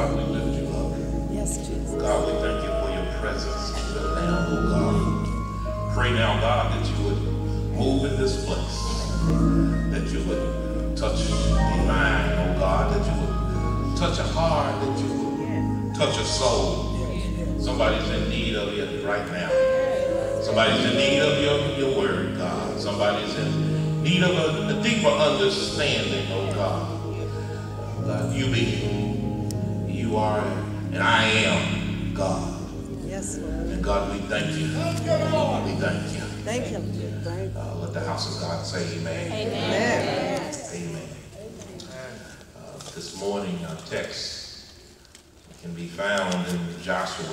God, we lift you up. Yes, Jesus. God, we thank you for your presence even now, oh God. Pray now, God, that you would move in this place, that you would touch a mind, oh God, that you would touch a heart, that you would touch a soul. Somebody's in need of you right now. Somebody's in need of your word, God. Somebody's in need of a deeper understanding, oh God. God, you be, you are, and I am God. Yes, Lord. And God, we thank you. We thank you. Thank you. Thank you. Let the house of God say amen. Amen. Amen. This morning, our text can be found in Joshua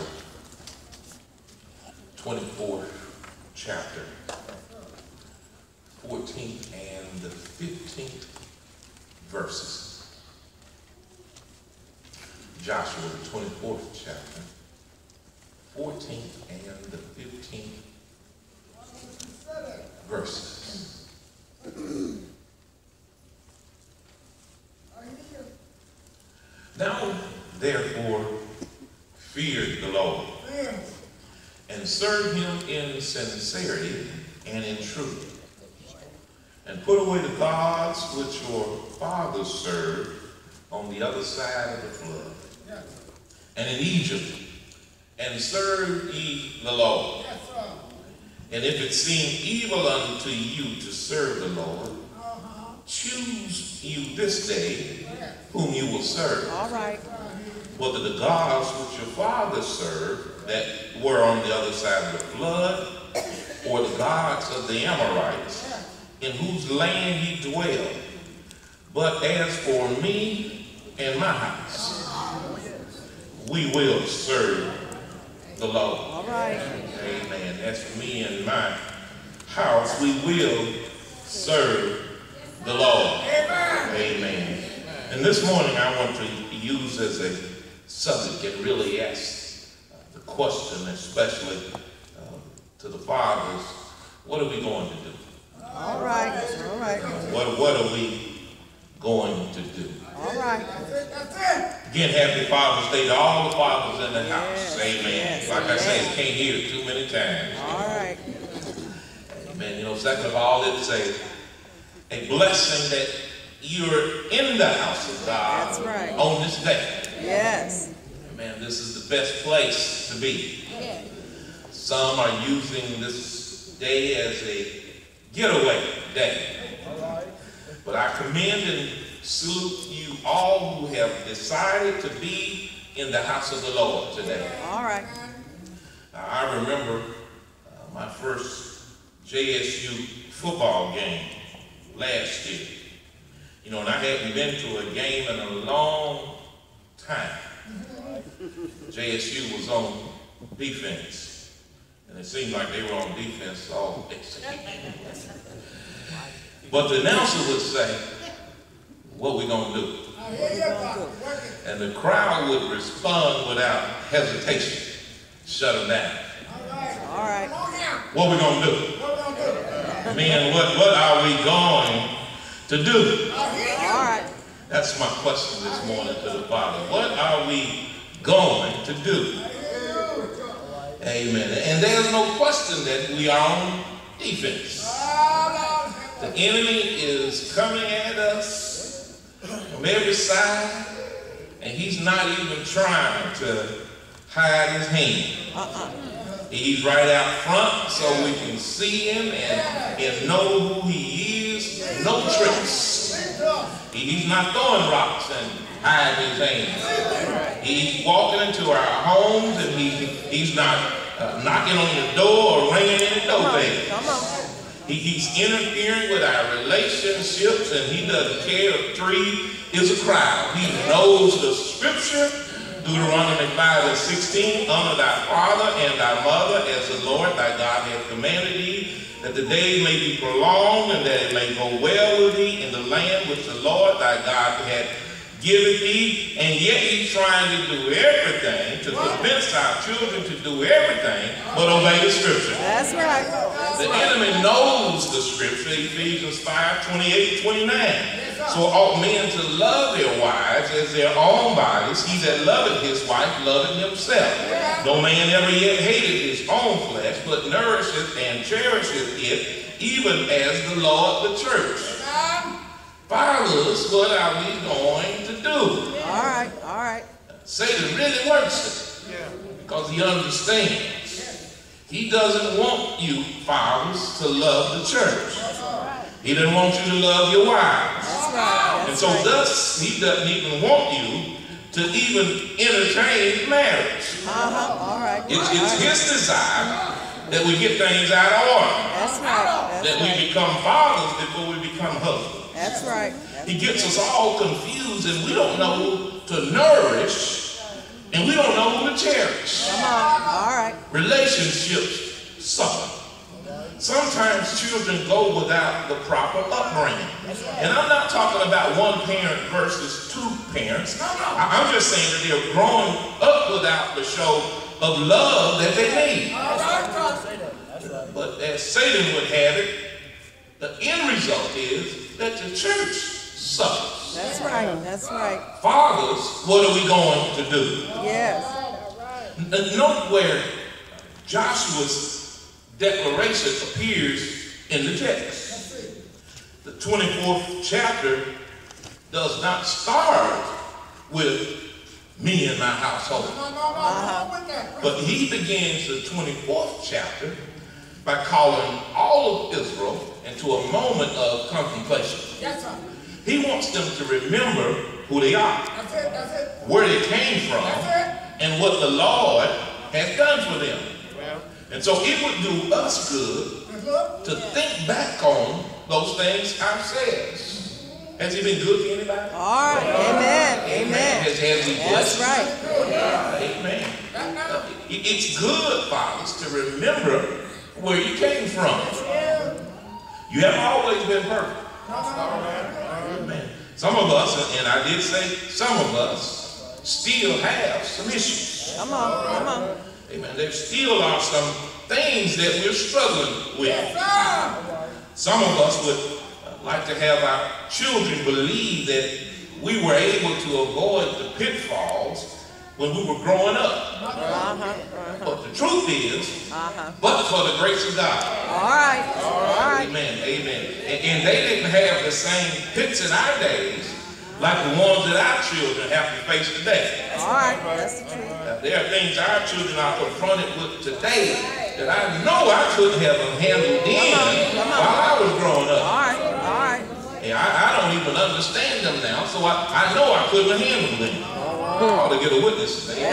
24th chapter, 14th and the 15th verses. Joshua, the 24th chapter, 14th and the 15th verses. Now, therefore, fear the Lord, and serve him in sincerity and in truth, and put away the gods which your fathers served on the other side of the flood, and in Egypt, and serve ye the Lord. And if it seem evil unto you to serve the Lord, choose you this day whom you will serve. All right. Whether the gods which your fathers served that were on the other side of the flood, or the gods of the Amorites, in whose land ye dwell. But as for me and my house, we will serve the Lord. All right. Amen. As for me and my house, we will serve the Lord. Amen. And this morning I want to use as a subject and really ask the question, especially to the fathers, what are we going to do? All right. All right. What are we going to do? All right. Again, happy Father's Day to all the fathers in the house. Amen. Yes, Like I say, can't hear it too many times. All right. Amen. You know, second of all, it's a blessing that you're in the house of God. That's right. On this day. Yes. Amen. This is the best place to be. Some are using this day as a getaway day. But I commend and salute you all who have decided to be in the house of the Lord today. All right. I remember my first JSU football game last year. You know, and I hadn't been to a game in a long time. JSU was on defense. And it seemed like they were on defense all day. But the announcer would say, what we gonna do? And the crowd would respond without hesitation. Shut them down. All right. What we gonna do? Men, what are we going to do? All right. That's my question this morning to the Father. What are we going to do? Amen. And there's no question that we are on defense. The enemy is coming at us from every side, and he's not even trying to hide his hand. He's right out front so we can see him and know who he is. No tricks. He's not throwing rocks and hiding his hand. He's walking into our homes, and he's not knocking on the door or ringing in the doorbell. Come on. He's interfering with our relationships, and he doesn't care if 3 is a crowd. He knows the scripture, Deuteronomy 5:16, honor thy father and thy mother as the Lord thy God hath commanded thee, that the days may be prolonged and that it may go well with thee in the land which the Lord thy God hath given thee. And yet he's trying to do everything to convince our children to do everything but obey the scripture. That's right. The enemy knows the scripture, Ephesians 5:28-29. So ought men to love their wives as their own bodies. He that loveth his wife loveth himself. No man ever yet hated his own flesh, but nourisheth and cherisheth it, even as the Lord the church. Fathers, what are we going to do? All right, all right. Satan really works it because he understands. He doesn't want you, fathers, to love the church. He doesn't want you to love your wives. That's right. And so thus, he doesn't even want you to even entertain marriage. All right. It's his desire that we get things out of order. That's right. That we become fathers before we become husbands. That's right. He gets us all confused and we don't know who to nourish and we don't know who to cherish. Come on. All right. Relationships suffer. Sometimes children go without the proper upbringing. And I'm not talking about one parent versus two parents. I'm just saying that they're growing up without the show of love that they need. But as Satan would have it, the end result is that the church suffers. That's right. That's right. Fathers, what are we going to do? Yes. Note where Joshua's declaration appears in the text. The 24th chapter does not start with me and my household. But he begins the 24th chapter by calling all of Israel into a moment of contemplation. He wants them to remember who they are, where they came from, and what the Lord has done for them. And so it would do us good to think back on those things ourselves. Has he been good to anybody? All right. Amen. Amen. Has he blessed? That's right. Amen. It's good, fathers, to remember where you came from. You haven't always been perfect. Amen. Some of us, and I did say some of us, still have some issues. Come on. Come on. Amen. There still are some things that we're struggling with. Some of us would like to have our children believe that we were able to avoid the pitfalls when we were growing up. But the truth is, but for the grace of God. All right. All right. Amen. Amen. And they didn't have the same pits in our days like the ones that our children have to face today. All right. That's the truth. There are things our children are confronted with today that I know I couldn't have handled then while I was growing up. All right. All right. And I don't even understand them now, so I know I couldn't have handled them. I ought to get a witness today.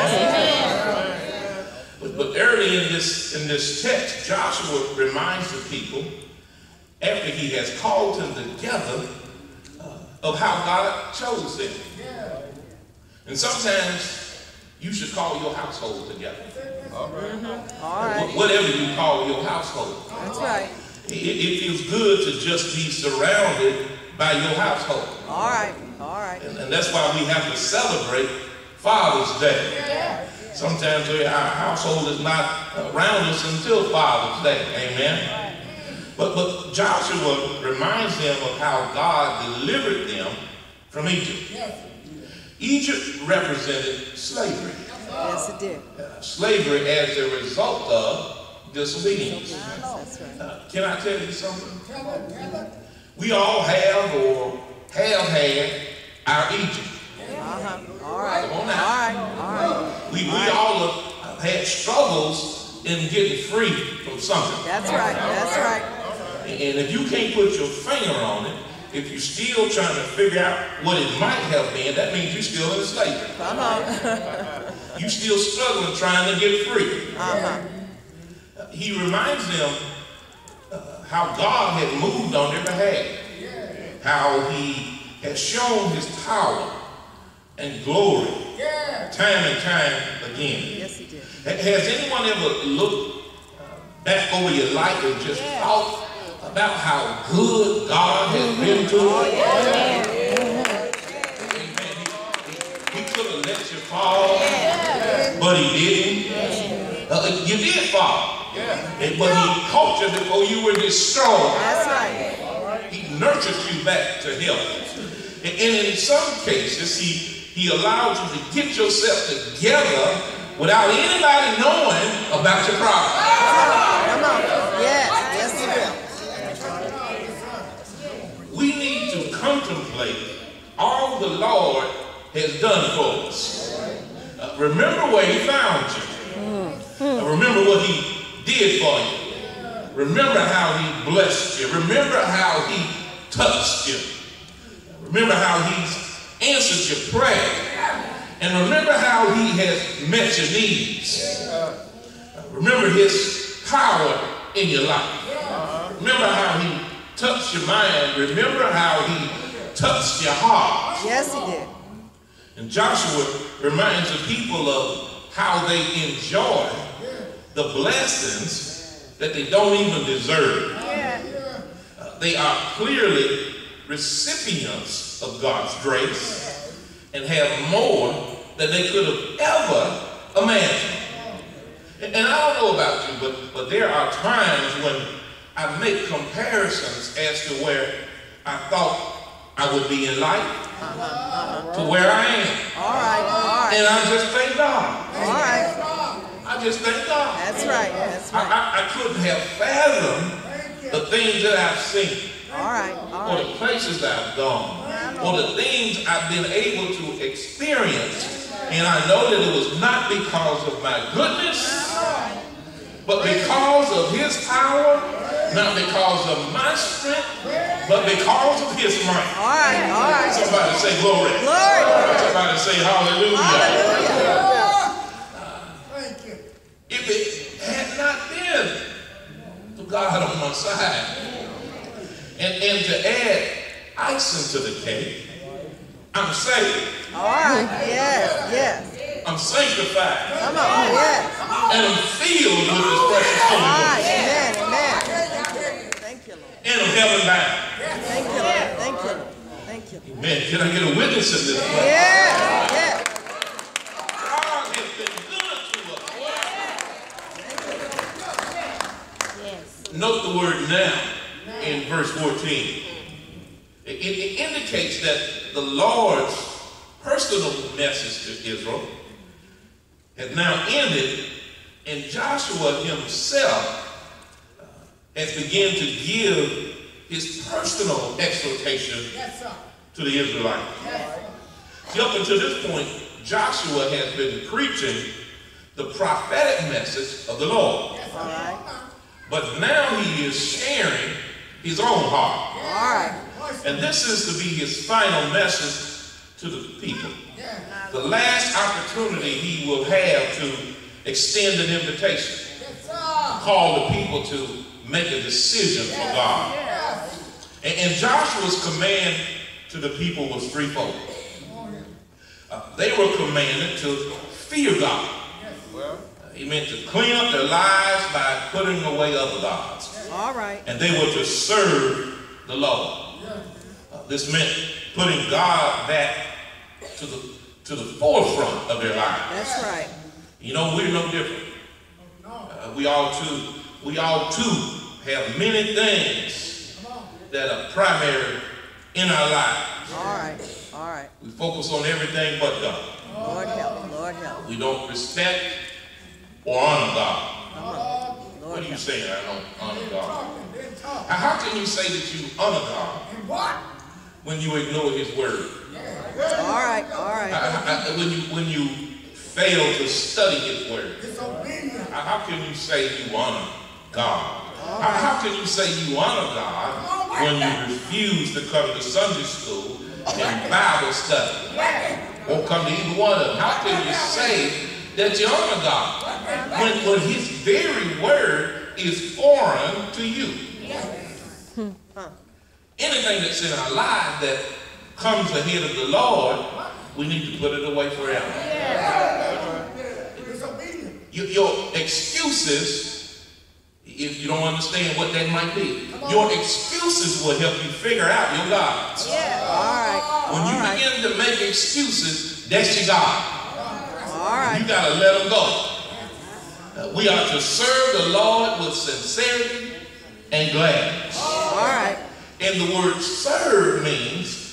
But early in this text, Joshua reminds the people, after he has called them together, of how God chose them. And sometimes you should call your household together. All right. Whatever you call your household. That's right. It feels good to just be surrounded by your household. All right. All right. And that's why we have to celebrate Father's Day. Sometimes our household is not around us until Father's Day. Amen. But Joshua reminds them of how God delivered them from Egypt. Egypt represented slavery. Yes, it did. Slavery as a result of disobedience. That's right. Can I tell you something? We all have or have had our Egypt. All right. Come on now. All right. All right. We all have had struggles in getting free from something. That's right. That's right. And if you can't put your finger on it, if you're still trying to figure out what it might have been, that means you're still in slavery. Come on. You're still struggling trying to get free. He reminds them how God had moved on their behalf. How he has shown his power and glory time and time again. Yes, he did. Has anyone ever looked back over your life and just thought about how good God has been to you? He could have let you fall, but he didn't. You did fall, but he caught you before you were destroyed. That's right. He nurtured you back to health. And in some cases, he allowed you to get yourself together without anybody knowing about your problem. Come on. Yes, he will. We need to contemplate all the Lord has done for us. Remember where he found you. Remember what he did for you. Remember how he blessed you. Remember how he touched you. Remember how he's answered your prayer. And remember how he has met your needs. Remember his power in your life. Remember how he touched your mind. Remember how he touched your heart. Yes, he did. And Joshua reminds the people of how they enjoy the blessings that they don't even deserve. They are clearly recipients of God's grace and have more than they could have ever imagined. And I don't know about you, but there are times when I make comparisons as to where I thought I would be in life to where I am. All right. And I just thank God. All right. I just thank God. That's right. I couldn't have fathomed the things that I've seen. All right. Or the places that I've gone. Or the things I've been able to experience. And I know that it was not because of my goodness, but because of his power, not because of my strength, but because of his might. All right. Somebody say glory. Glory. Somebody say hallelujah. Hallelujah. If it had not been for God on my side, and to add icing to the cake, I'm saved. All right. Yes. I'm sanctified. Come on. Yes. And I'm filled with his precious Holy All Ghost. right. Amen. Thank you, Lord. And I'm heaven bound. Thank you, Lord. Thank you. Amen. Can I get a witness in this place? Yes. God has been good to us. Note the word now in verse 14. It indicates that the Lord's personal message to Israel has now ended, and Joshua himself has begun to give his personal exhortation to the Israelites. See, up until this point, Joshua has been preaching the prophetic message of the Lord. All right. But now he is sharing his own heart. All right. And this is to be his final message to the people. The last opportunity he will have to extend an invitation. Call the people to make a decision for God. And Joshua's command to the people was threefold. They were commanded to fear God. He meant to clean up their lives by putting away other gods. All right. And they were to serve the Lord. This meant putting God back to the forefront of their lives. That's right. You know, we're no different. We all too have many things that are primary in our lives. All right. We focus on everything but God. Lord help. We don't respect or honor God. Lord What are you saying? I don't honor God. How can you say that you honor God when you ignore his word? All right. When you fail to study his word? How can you say you honor God? How can you say you honor God when you refuse to come to Sunday school and Bible study? Won't come to either one of them. How can you say that you honor God when his very word is foreign to you? Anything that's in our life that comes ahead of the Lord, we need to put it away forever. Your excuses, if you don't understand what that might be, your excuses will help you figure out your gods. When you begin to make excuses, that's your God. You got to let them go. We are to serve the Lord with sincerity and gladness. And the word serve means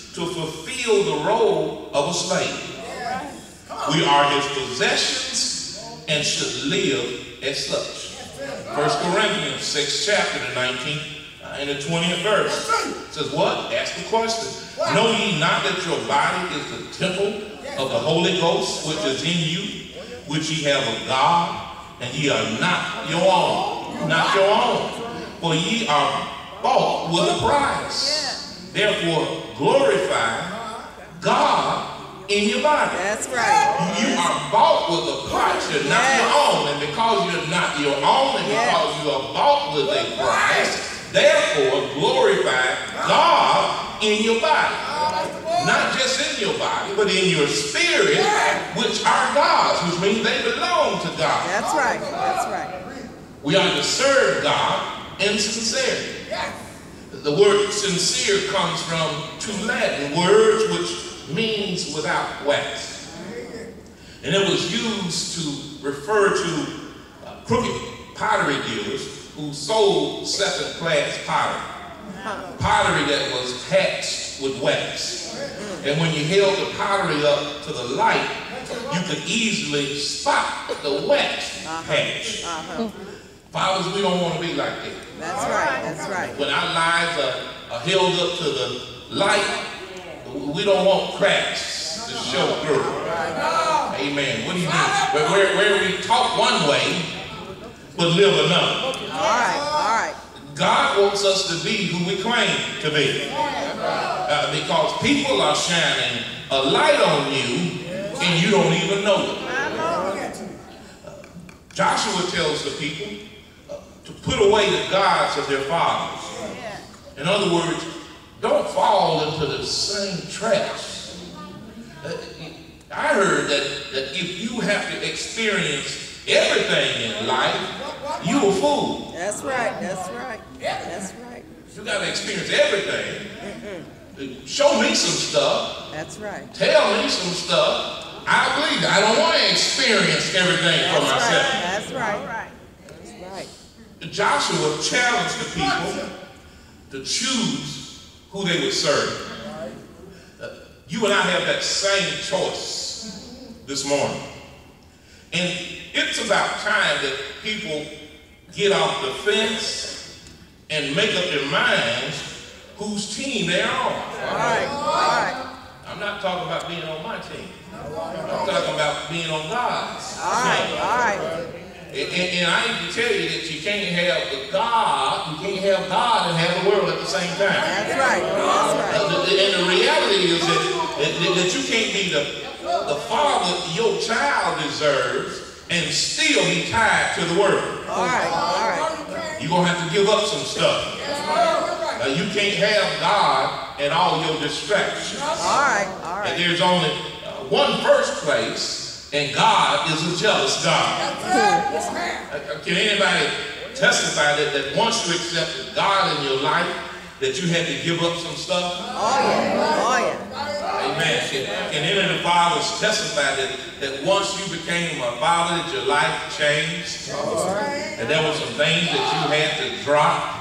to fulfill the role of a slave. We are his possessions and should live as such. 1 Corinthians 6 chapter, the 19th and the 20th verse says what? Ask the question. Know ye not that your body is the temple of the Holy Ghost, which is in you, which ye have of God, and ye are not your own. Not your own. For ye are bought with a price. Therefore, glorify God in your body. That's right. You are bought with a price. You're not your own. And because you're not your own, and because you are bought with a price, therefore glorify God in your body. Not just in your body, but in your spirit, which are God's, which means they belong to God. That's right. That's right. We are to serve God in sincerity. The word sincere comes from two Latin words which means without wax. And it was used to refer to crooked pottery dealers who sold second-class pottery. Pottery that was patched with wax. And when you held the pottery up to the light, you could easily spot the wax patch. Fathers, we don't want to be like that. That's right. That's right. When our lives are held up to the light, we don't want cracks to show through. Amen. What do you mean? Where we talk one way, but live another. All right. All right. God wants us to be who we claim to be. Because people are shining a light on you, and you don't even know it. Joshua tells the people to put away the gods of their fathers. In other words, don't fall into the same traps. I heard that if you have to experience everything in life, you a fool. That's right. That's right. That's right. You got to experience everything. Show me some stuff. That's right. Tell me some stuff. I believe it. I don't want to experience everything for myself. That's right. That's right. Joshua challenged the people to choose who they would serve. You and I have that same choice this morning. And it's about time that people get off the fence and make up their minds whose team they're on. All right. All right. I'm not talking about being on my team. I'm talking about being on God's team. All right. And I need to tell you that you can't have God, you can't have God and have the world at the same time. That's right. That's right. And the reality is that you can't be the father your child deserves and still be tied to the world. All right. All right. You're going to have to give up some stuff. You can't have God and all your distractions. All right. All right. And there's only one first place, and God is a jealous God. Can anybody testify that once you accepted God in your life, that you had to give up some stuff? Oh yeah. Oh yeah. Amen. Can any of the fathers testify that once you became a father, that your life changed? And there were some things that you had to drop?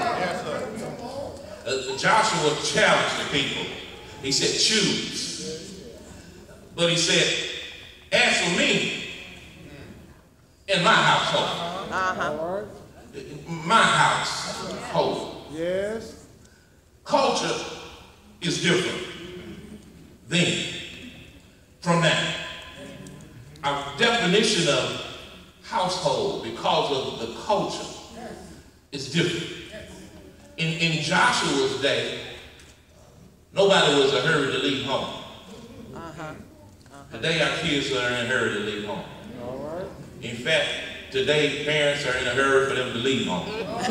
Joshua challenged the people. He said, choose. But he said, as for me and my household. My household. Yes. Culture is different then from that. Our definition of household because of the culture is different. In Joshua's day, nobody was in a hurry to leave home. Today our kids are in a hurry to leave home. In fact, today parents are in a hurry for them to leave home.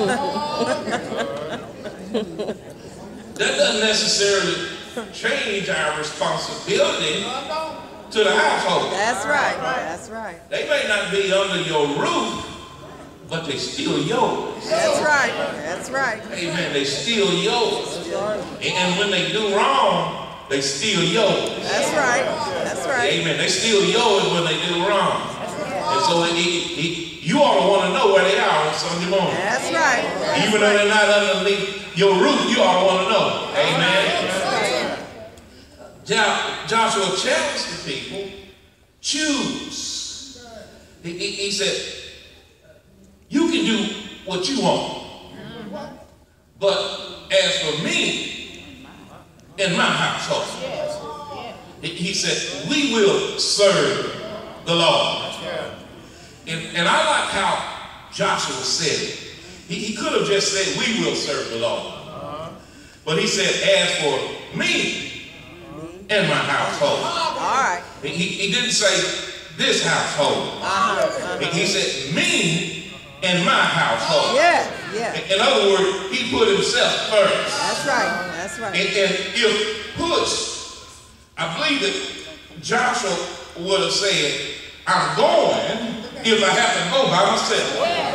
That doesn't necessarily change our responsibility to the household. That's right. That's right. They may not be under your roof, but they still yours. That's right. That's right. Amen. They still yours. And when they do wrong, they still yours. That's right. That's right. Amen. They still yours when they do wrong. And so you ought to want to know where they are on Sunday morning. That's right. Even though they're not underneath your roof, you ought to want to know. Amen. Now, Joshua challenged the people, choose. He said, you can do what you want. But as for me and my household, he said, we will serve the Lord. And I like how Joshua said it. He could have just said, we will serve the Lord. But he said, as for me and my household. All right. He didn't say this household. He said, me and my household. Yeah. In other words, he put himself first. That's right. That's right. And if pushed, I believe that Joshua would have said, I'm going if I have to go by myself.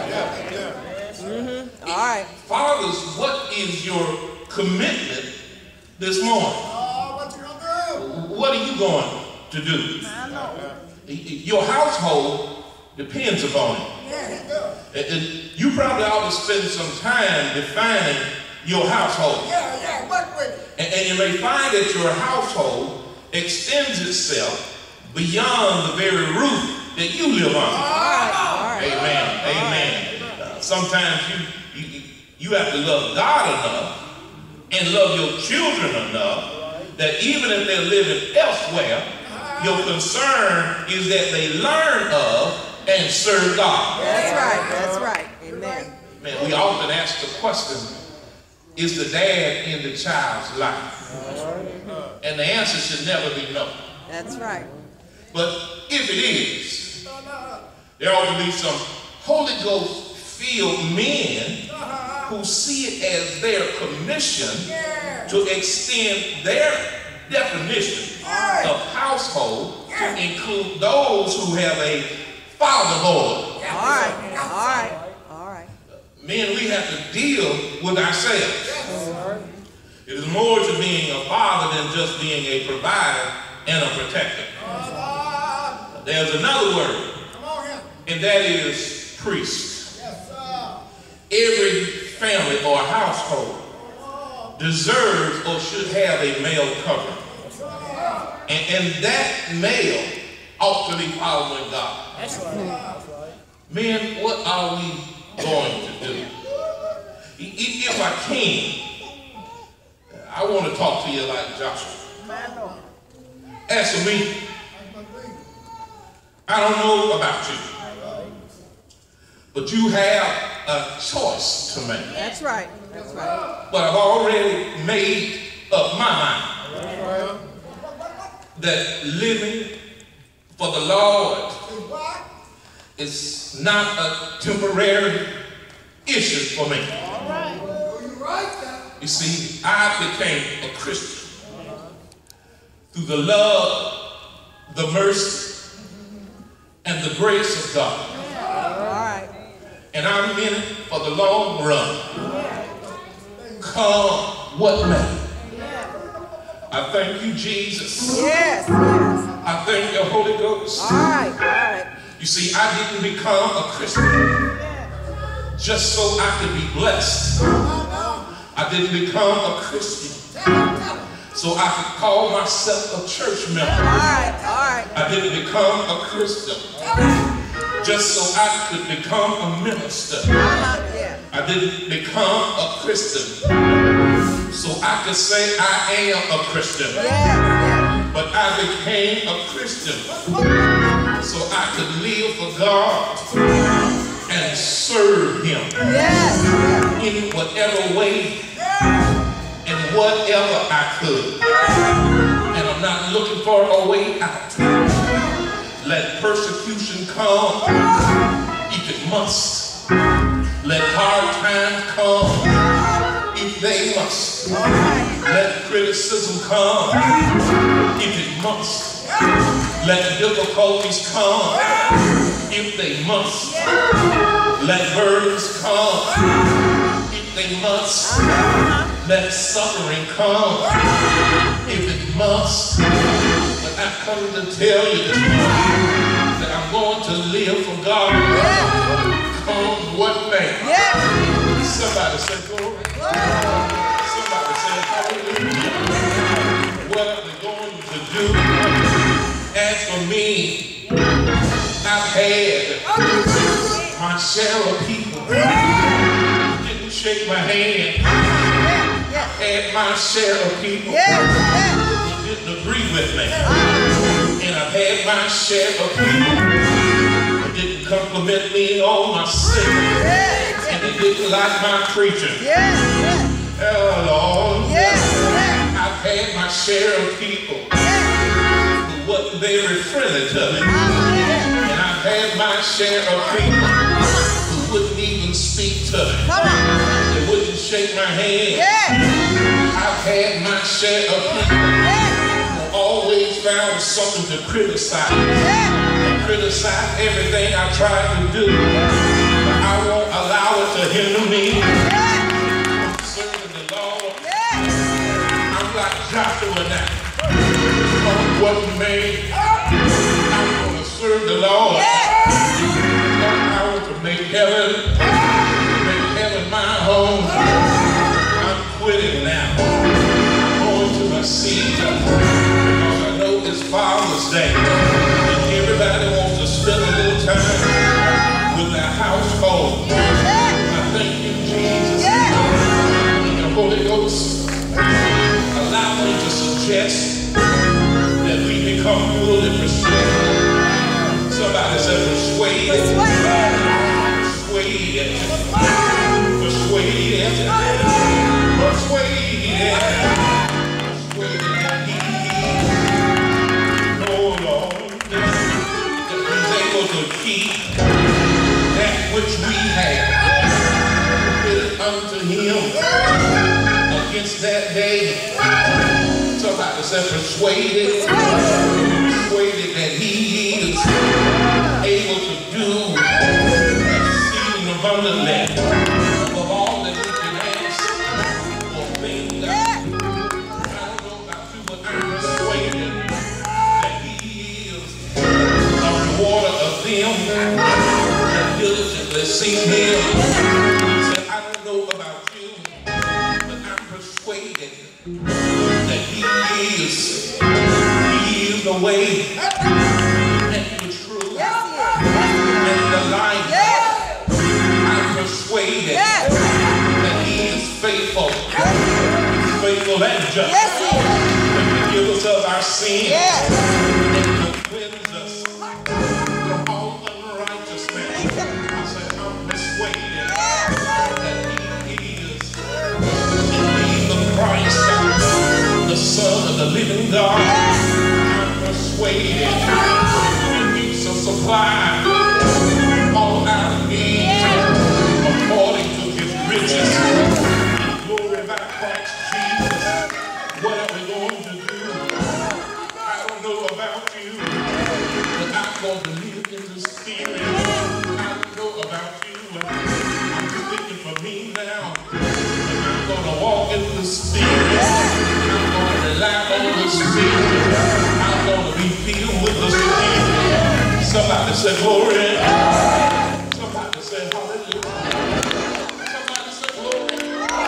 All right. Fathers, what is your commitment this morning? What are you going to do? Your household depends upon it. And you probably ought to spend some time defining your household. And you may find that your household extends itself beyond the very roof that you live on. All right. Amen. Sometimes you have to love God enough and love your children enough that even if they're living elsewhere, your concern is that they learn of and serve God. That's right. Amen. Man, we often ask the question, is the dad in the child's life? And the answer should never be no. That's right. But if it is, there ought to be some Holy Ghost filled men who see it as their commission to extend their definition of household to include those who have a fatherhood. All right. Men, we have to deal with ourselves. It is more to being a father than just being a provider and a protector. There's another word, and that is priest. Every family or household deserves or should have a male covering. And that male ought to be following God. Men, what are we going to do? If I can, I want to talk to you like Joshua. As for me, I don't know about you, but you have a choice to make. That's right. But I've already made up my mind that living for the Lord is not a temporary issue for me. You see, I became a Christian through the love, the mercy, and the grace of God. And I'm in it for the long run. Come what may. I thank you, Jesus. Yes. I thank the Holy Ghost. All right. You see, I didn't become a Christian just so I could be blessed. I didn't become a Christian so I could call myself a church member. All right. I didn't become a Christian just so I could become a minister. I didn't become a Christian so I could say I am a Christian. But I became a Christian so I could live for God and serve Him in whatever way and whatever I could. And I'm not looking for a way out. Let persecution come if it must. Let hard times come if they must. Let criticism come if it must. Let difficulties come if they must. Let burdens come if they must. Let suffering come if it must. But I come to tell you this morning that I'm going to live for God. Come what may. Somebody say glory. Somebody say hallelujah. What are we going to do? As for me, I've had my share of people who didn't shake my hand. I've had my share of people who didn't agree with me. And I've had my share of people who didn't compliment me on my singing. And they didn't like my preaching. Oh, Lord. I've had my share of people who wasn't very friendly to me. And I've had my share of people who wouldn't even speak to me. They wouldn't shake my hand. I've had my share of people who always found something to criticize. And criticize everything I tried to do. But I won't allow it to hinder me. I'm serving the Lord. I'm like Joshua now. On what made, I'm going to serve the Lord. I want to make heaven my home. I'm quitting now. I'm going to my seat because I know it's Father's Day and everybody wants to spend a little time with their household. I thank you, Jesus. The Holy Ghost, allow me to suggest that we become fully persuaded. Somebody said persuaded. Persuaded. Persuaded. Persuaded. Persuaded. Oh Lord, that He's able to keep that which we have committed unto Him against that day. Somebody said persuaded. Persuaded that He is able to do exceeding abundantly above all that we can ask or think. I don't know about you, but I'm persuaded that He is a rewarder of them that diligently seek Him. He said, I don't know about you, but I'm persuaded that He is the way and the truth and the life. I'm persuaded that He is faithful. He's faithful and just. To forgive us of our sins and to cleanse us from all unrighteousness. I said, I'm persuaded that He is indeed the Christ, the Son of the living God. I'm persuaded that He shall supply all our needs according to His riches and glory by Christ Jesus. What are we going to do? I don't know about you, but I'm going to live in the Spirit. I don't know about you, I'm speaking for me now. I'm going to walk in the Spirit. I'm going to rely on the Spirit. I'm going to be filled with the Spirit. Somebody say glory. Somebody say hallelujah. Somebody say glory.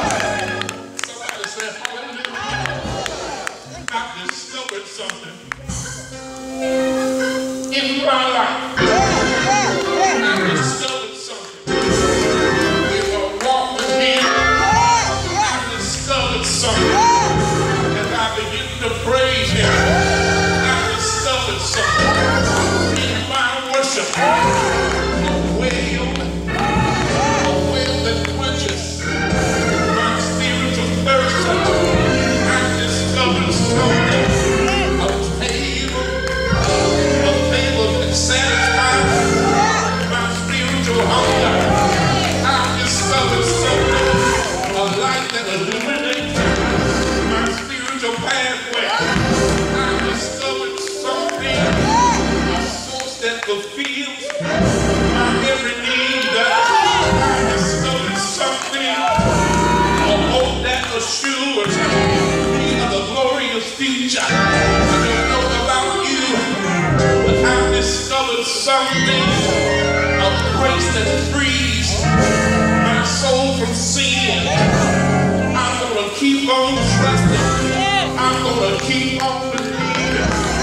Somebody say hallelujah. I've discovered something in my life. I've discovered something. If I walk with Him, I've discovered something. As I begin to praise Him, I've discovered something in my worship. A well that quenches my spiritual thirst. I've discovered something. A table that satisfies my spiritual hunger. I've discovered something. A light that illuminates my spiritual pathway. I've discovered something. A source that fulfills my every need. I've discovered something. A hope that assures me of a glorious future. I don't know about you, but I've discovered something. A grace that frees my soul from sin. I'm going to keep on trusting. I'm going to keep on believing.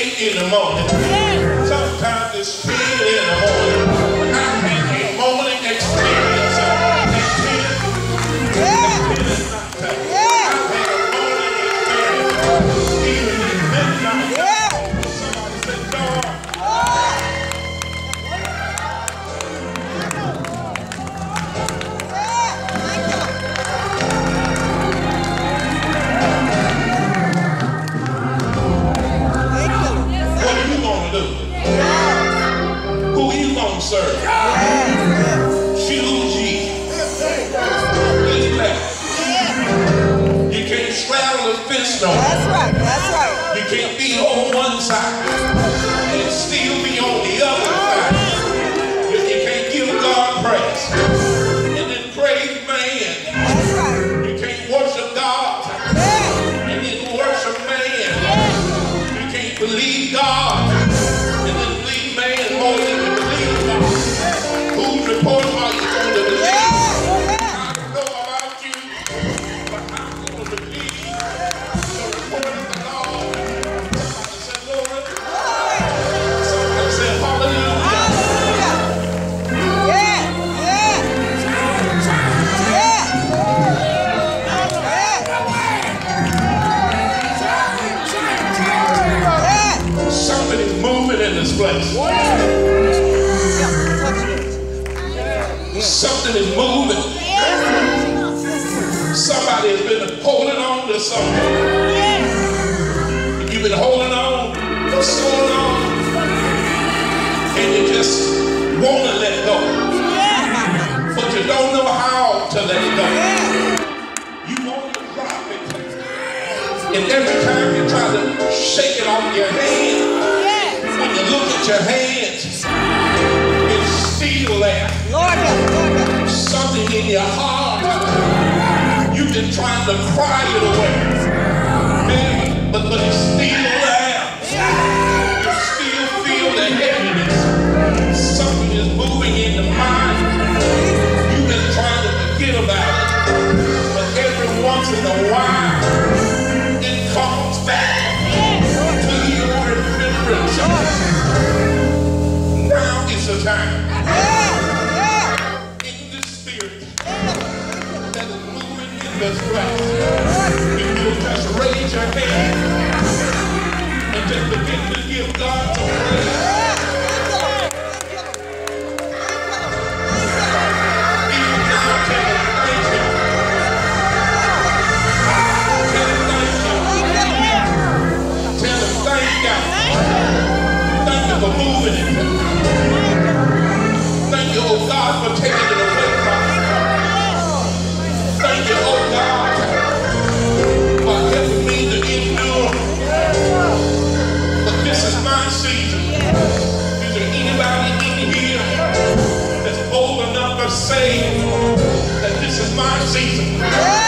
8 in the morning. Sometimes it's 3 in the morning. I had a morning experience at 10. At 10 at night. I had a morning experience even at midnight. Somebody said, Lord. What are you going to do? Who are you going to serve? Choose ye this day. You can't straddle the fence no more. That's right. That's right. You can't be on one side and still be on the other side. You can't give God praise and then praise man. That's right. You can't worship God and then worship man. You can't believe God and then believe man more than you believe God. Whose report are you going to believe? I don't know about you, but I'm going to believe the report of the Lord. Somebody said, Lord. Somebody said, hallelujah. Something is moving in this place. Something is moving. Somebody has been holding on to something. You've been holding on for so long, and you just want to let go, but you don't know how to let it go. You want to drop it, and every time you try to shake it off your hand, when you look at your hands, it's still there. Something in your heart, you've been trying to cry it away, but it's still there. You still feel the heaviness. Something is moving in the mind. You've been trying to forget about it, but every once in a while, it comes back to your remembrance. Now is the time. In the spirit that is moving in this place, if you'll just raise your hand and just begin to give God some praise. Even now, tell him thank you. Tell him thank you. Tell him thank you. Thank you for moving it. Thank you, oh God, for taking it away from me. Thank you, oh God, for helping me to endure. But this is my season. Is there anybody in here that's bold enough to say that this is my season?